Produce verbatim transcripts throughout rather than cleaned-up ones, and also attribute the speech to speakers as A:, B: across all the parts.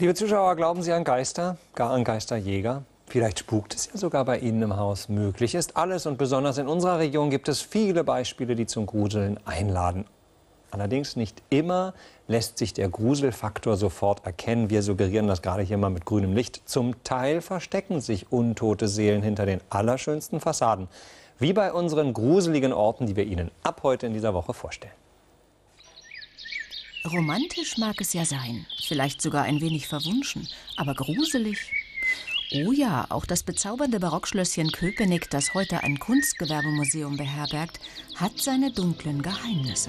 A: Liebe Zuschauer, glauben Sie an Geister, gar an Geisterjäger? Vielleicht spukt es ja sogar bei Ihnen im Haus. Möglich ist alles und besonders in unserer Region gibt es viele Beispiele, die zum Gruseln einladen. Allerdings nicht immer lässt sich der Gruselfaktor sofort erkennen. Wir suggerieren das gerade hier mal mit grünem Licht. Zum Teil verstecken sich untote Seelen hinter den allerschönsten Fassaden. Wie bei unseren gruseligen Orten, die wir Ihnen ab heute in dieser Woche vorstellen.
B: Romantisch mag es ja sein, vielleicht sogar ein wenig verwunschen, aber gruselig? Oh ja, auch das bezaubernde Barockschlösschen Köpenick, das heute ein Kunstgewerbemuseum beherbergt, hat seine dunklen Geheimnisse.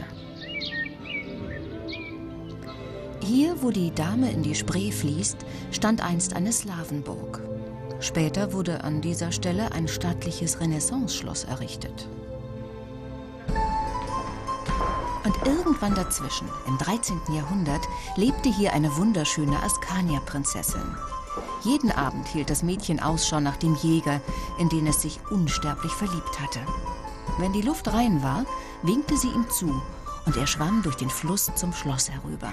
B: Hier, wo die Dahme in die Spree fließt, stand einst eine Slawenburg. Später wurde an dieser Stelle ein stattliches Renaissance-Schloss errichtet. Und irgendwann dazwischen, im dreizehnten Jahrhundert, lebte hier eine wunderschöne Askania-Prinzessin. Jeden Abend hielt das Mädchen Ausschau nach dem Jäger, in den es sich unsterblich verliebt hatte. Wenn die Luft rein war, winkte sie ihm zu und er schwamm durch den Fluss zum Schloss herüber.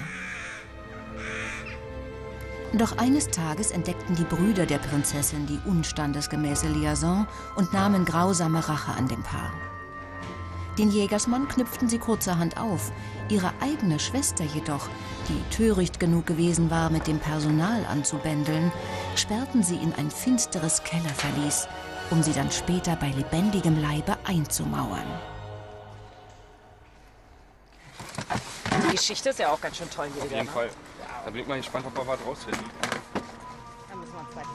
B: Doch eines Tages entdeckten die Brüder der Prinzessin die unstandesgemäße Liaison und nahmen grausame Rache an dem Paar. Den Jägersmann knüpften sie kurzerhand auf. Ihre eigene Schwester jedoch, die töricht genug gewesen war, mit dem Personal anzubändeln, sperrten sie in ein finsteres Kellerverlies, um sie dann später bei lebendigem Leibe einzumauern.
C: Die Geschichte ist ja auch ganz schön toll hier.
D: Auf jeden Fall. Da bin ich mal gespannt, ob wir was rausfinden.
C: Da müssen wir uns weiter.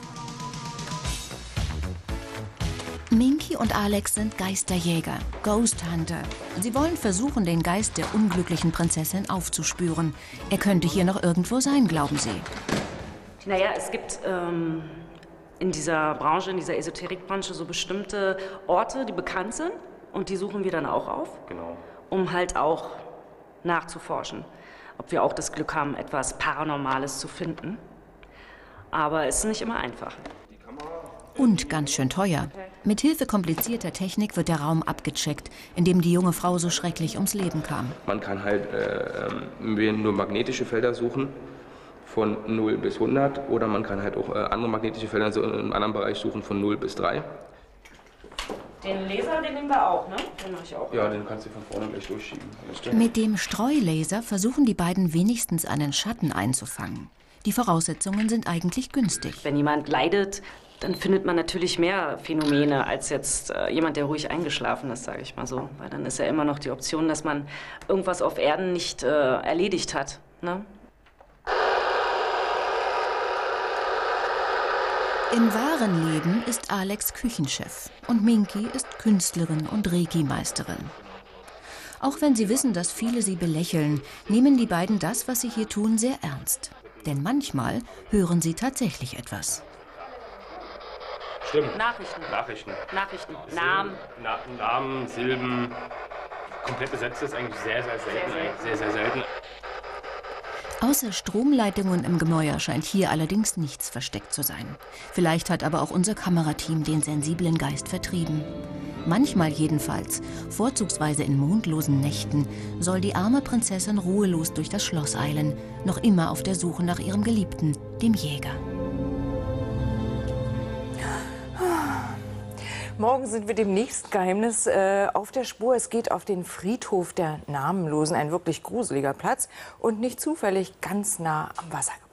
B: Minky und Alex sind Geisterjäger, Ghost Hunter. Sie wollen versuchen, den Geist der unglücklichen Prinzessin aufzuspüren. Er könnte hier noch irgendwo sein, glauben sie.
C: Naja, es gibt ähm, in dieser Branche, in dieser Esoterikbranche so bestimmte Orte, die bekannt sind. Und die suchen wir dann auch auf,
D: Genau.
C: um halt auch nachzuforschen. Ob wir auch das Glück haben, etwas Paranormales zu finden. Aber es ist nicht immer einfach.
B: Und ganz schön teuer. Mithilfe komplizierter Technik wird der Raum abgecheckt, in dem die junge Frau so schrecklich ums Leben kam.
D: Man kann halt äh, nur magnetische Felder suchen, von null bis hundert. Oder man kann halt auch äh, andere magnetische Felder so in einem anderen Bereich suchen, von null bis drei.
C: Den Laser, den nehmen wir auch, ne? Den mache ich auch.
D: Ja, den kannst du von vorne gleich durchschieben.
B: Mit dem Streulaser versuchen die beiden wenigstens einen Schatten einzufangen. Die Voraussetzungen sind eigentlich günstig.
C: Wenn jemand leidet, dann findet man natürlich mehr Phänomene als jetzt äh, jemand, der ruhig eingeschlafen ist, sage ich mal so. Weil dann ist ja immer noch die Option, dass man irgendwas auf Erden nicht äh, erledigt hat, ne?
B: Im wahren Leben ist Alex Küchenchef und Minky ist Künstlerin und Reiki-Meisterin. Auch wenn sie wissen, dass viele sie belächeln, nehmen die beiden das, was sie hier tun, sehr ernst. Denn manchmal hören sie tatsächlich etwas.
D: Stimmt.
C: Nachrichten.
D: Nachrichten.
C: Nachrichten.
D: Silben,
C: Namen.
D: Na, Namen, Silben. Komplette Sätze ist eigentlich sehr, sehr selten.
C: Sehr selten.
D: Sehr, sehr selten.
B: Außer Stromleitungen im Gemäuer scheint hier allerdings nichts versteckt zu sein. Vielleicht hat aber auch unser Kamerateam den sensiblen Geist vertrieben. Manchmal jedenfalls, vorzugsweise in mondlosen Nächten, soll die arme Prinzessin ruhelos durch das Schloss eilen, noch immer auf der Suche nach ihrem Geliebten, dem Jäger.
E: Morgen sind wir dem nächsten Geheimnis äh, auf der Spur. Es geht auf den Friedhof der Namenlosen, ein wirklich gruseliger Platz und nicht zufällig ganz nah am Wasser.